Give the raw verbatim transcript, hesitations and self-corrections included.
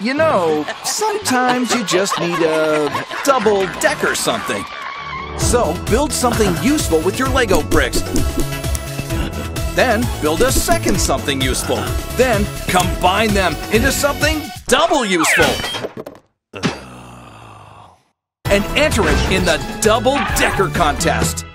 You know, sometimes you just need a double deck or something. So build something useful with your Lego bricks. Then build a second something useful. Then combine them into something double useful. And enter it in the Double Decker Contest.